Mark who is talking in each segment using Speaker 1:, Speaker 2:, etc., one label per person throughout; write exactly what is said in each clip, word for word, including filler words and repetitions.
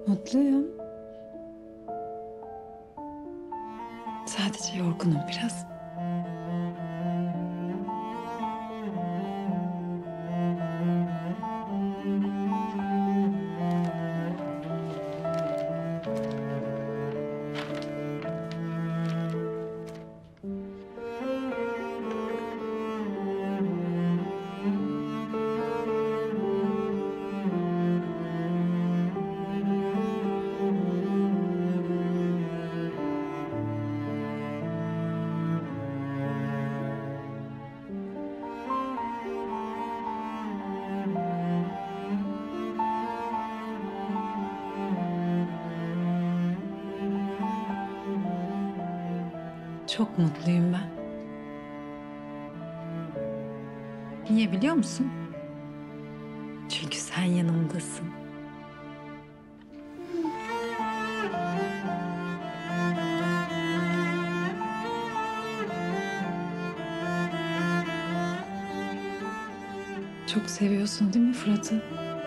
Speaker 1: Mutluyum. Sadece yorgunum biraz. Çok mutluyum ben. Niye biliyor musun? Çünkü sen yanımdasın. Çok seviyorsun değil mi Fırat'ı?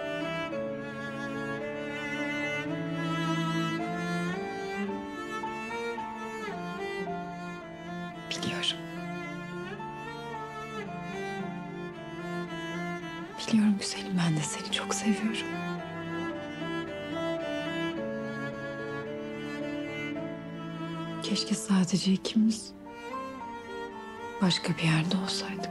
Speaker 1: Biliyorum. Biliyorum güzelim, ben de seni çok seviyorum. Keşke sadece ikimiz başka bir yerde olsaydık.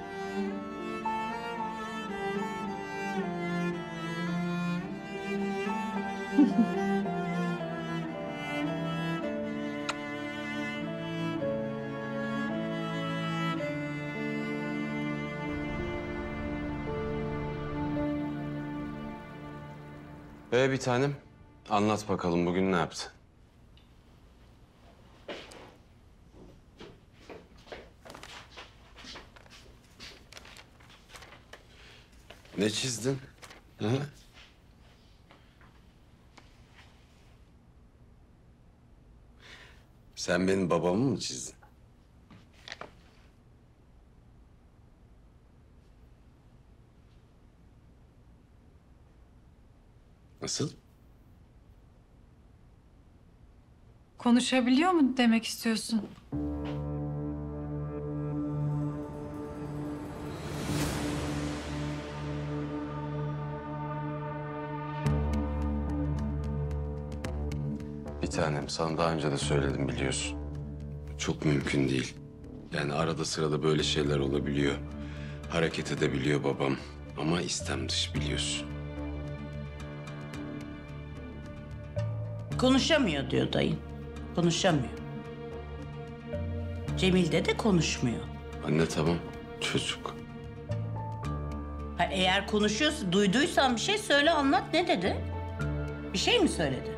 Speaker 2: Ee bir tanem, anlat bakalım bugün ne yaptın? Ne çizdin? Ha? Sen benim babamı mı çizdin? Nasıl?
Speaker 1: Konuşabiliyor mu demek istiyorsun?
Speaker 2: Bir tanem, sana daha önce de söyledim biliyorsun. Çok mümkün değil. Yani arada sırada böyle şeyler olabiliyor. Hareket edebiliyor babam. Ama istem dışı biliyorsun.
Speaker 3: Konuşamıyor diyor dayın. Konuşamıyor. Cemil'de de konuşmuyor.
Speaker 2: Anne tamam, çocuk.
Speaker 3: Ha, eğer konuşuyorsa, duyduysan bir şey söyle, anlat. Ne dedi? Bir şey mi söyledi?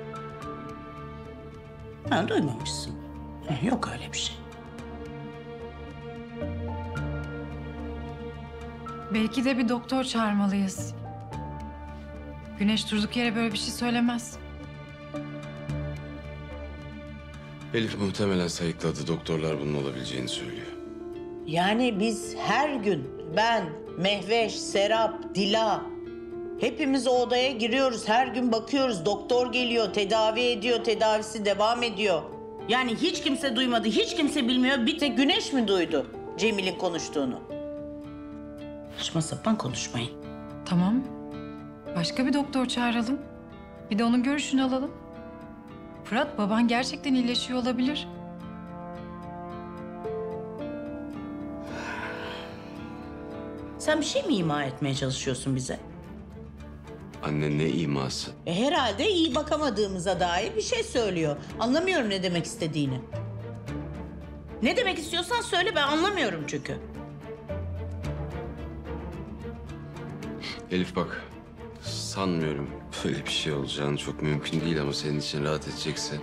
Speaker 3: Ha, duymamışsın. Ha, yok öyle bir şey.
Speaker 1: Belki de bir doktor çağırmalıyız. Güneş durduk yere böyle bir şey söylemez.
Speaker 2: Elif muhtemelen sayıkladı. Doktorlar bunun olabileceğini söylüyor.
Speaker 3: Yani biz her gün, ben, Mehveş, Serap, Dila... hepimiz o odaya giriyoruz. Her gün bakıyoruz. Doktor geliyor, tedavi ediyor, tedavisi devam ediyor. Yani hiç kimse duymadı, hiç kimse bilmiyor. Bir tek Güneş mi duydu Cemil'in konuştuğunu? Saçma sapan konuşmayın.
Speaker 1: Tamam. Başka bir doktor çağıralım. Bir de onun görüşünü alalım. Fırat, baban gerçekten iyileşiyor olabilir.
Speaker 3: Sen bir şey mi ima etmeye çalışıyorsun bize?
Speaker 2: Anne ne iması?
Speaker 3: E, herhalde iyi bakamadığımıza dair bir şey söylüyor. Anlamıyorum ne demek istediğini. Ne demek istiyorsan söyle, ben anlamıyorum çünkü.
Speaker 2: Elif bak, sanmıyorum böyle bir şey olacağını. Çok mümkün değil ama senin için rahat edecekse.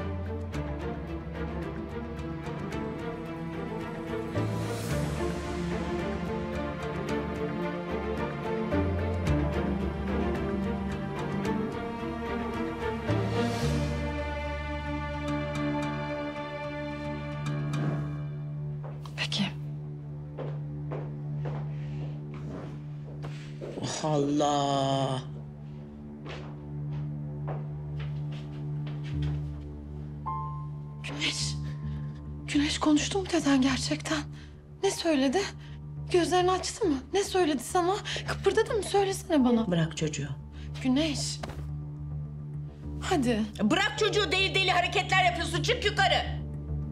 Speaker 1: Peki.
Speaker 3: Allah!
Speaker 4: Güneş konuştu mu deden gerçekten? Ne söyledi? Gözlerini açtı mı? Ne söyledi sana? Kıpırdadı mı? Söylesene bana.
Speaker 3: Bırak çocuğu.
Speaker 4: Güneş. Hadi.
Speaker 3: Bırak çocuğu, deli deli hareketler yapıyorsun. Çık yukarı.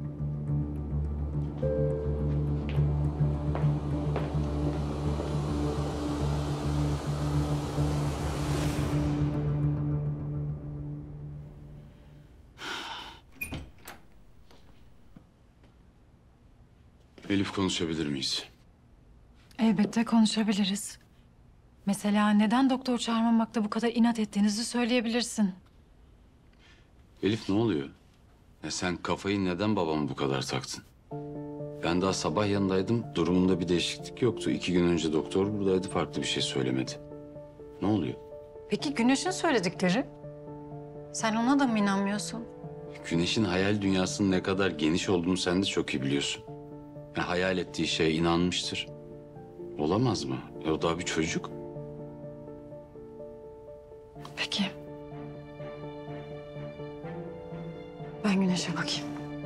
Speaker 2: Elif, konuşabilir miyiz?
Speaker 1: Elbette konuşabiliriz. Mesela neden doktor çağırmamakta bu kadar inat ettiğinizi söyleyebilirsin.
Speaker 2: Elif, ne oluyor? Ya sen kafayı neden babama bu kadar taktın? Ben daha sabah yanındaydım. Durumunda bir değişiklik yoktu. İki gün önce doktor buradaydı. Farklı bir şey söylemedi. Ne oluyor?
Speaker 1: Peki Güneş'in söyledikleri? Sen ona da mı inanmıyorsun?
Speaker 2: Güneş'in hayal dünyasının ne kadar geniş olduğunu sen de çok iyi biliyorsun. Ya hayal ettiği şeye inanmıştır. Olamaz mı? Ya o daha bir çocuk.
Speaker 1: Peki. Ben Güneş'e bakayım.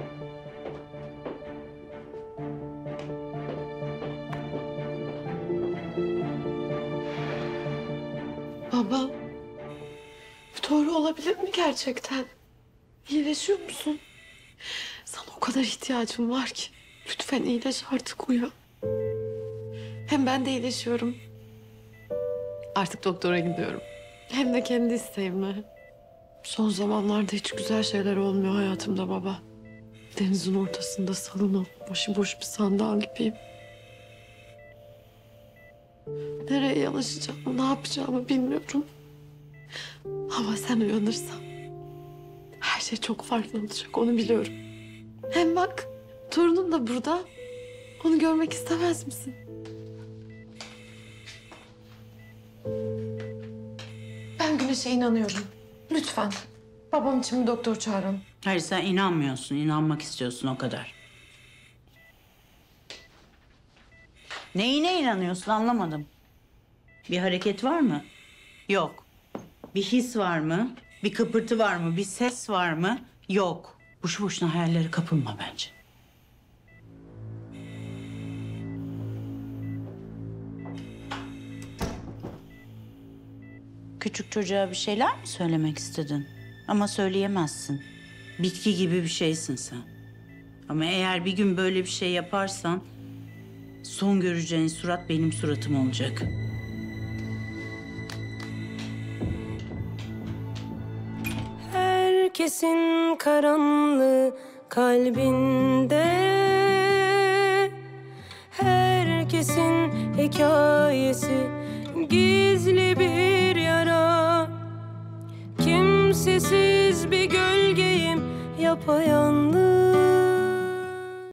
Speaker 4: Baba. Bu doğru olabilir mi gerçekten? İyileşiyor musun? Sana o kadar ihtiyacım var ki. Lütfen iyileş artık, uyu. Hem ben de iyileşiyorum. Artık doktora gidiyorum. Hem de kendi isteğimle. Son zamanlarda hiç güzel şeyler olmuyor hayatımda baba. Denizin ortasında salınıp başıboş bir sandal gibiyim. Nereye yanaşacağımı, ne yapacağımı bilmiyorum. Ama sen uyanırsan her şey çok farklı olacak, onu biliyorum. Hem bak, torunun da burada. Onu görmek istemez misin? Ben Güneş'e inanıyorum. Lütfen. Babam için bir doktor çağırın.
Speaker 3: Hayır, sen inanmıyorsun. İnanmak istiyorsun, o kadar. Neyine inanıyorsun, anlamadım. Bir hareket var mı? Yok. Bir his var mı? Bir kıpırtı var mı? Bir ses var mı? Yok. Boşu boşuna hayallere kapılma bence. Küçük çocuğa bir şeyler mi söylemek istedin? Ama söyleyemezsin. Bitki gibi bir şeysin sen. Ama eğer bir gün böyle bir şey yaparsan... son göreceğin surat benim suratım olacak.
Speaker 5: Herkesin karanlığı kalbinde, herkesin hikayesi gizli bir yara. Kimsesiz bir gölgeyim, yapayalnız.